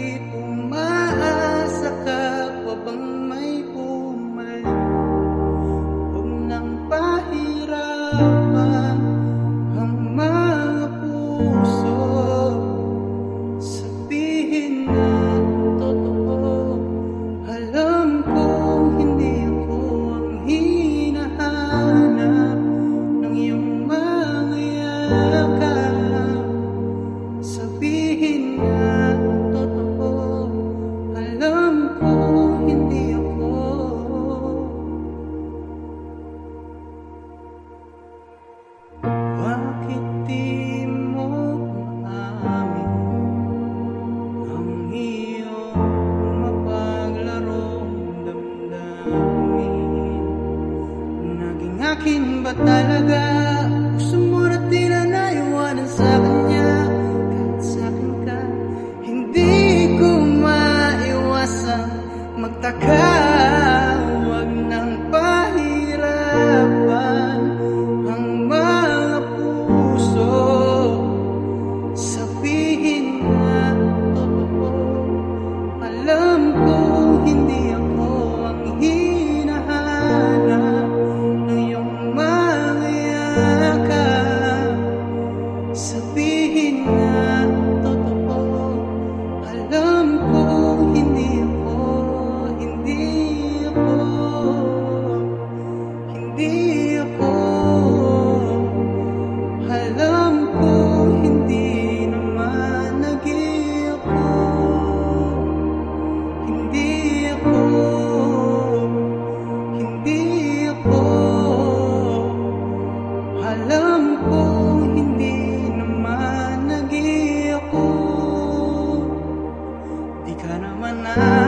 umaasa ka pa bang may bumalik? Huwag nang pahirapan ang mga puso. Sabihin na totoo, alam kong hindi ako ang hinahanap ng iyong mga yakap. Sabihin na totoo, alam kong hindi ako. Bakit di mo maamin ang iyong mapaglarong damdamin? Naging akin ba talaga? Gusto mo na tila na iwanan sa kanya? Kahit sa'kin ka, hindi ko maiwasan magtaka. Huwag nang pahirapan ang mga puso. Sabihin na totoo, alam kong hindi ako ang hinahanap ng iyong mga yakap. Sabihin na totoo, alam kong hindi ako, hindi ako, hindi ako. Alam kong hindi naman naging ako, hindi ako, hindi ako. Alam kong hindi naman naging ako. Di ka naman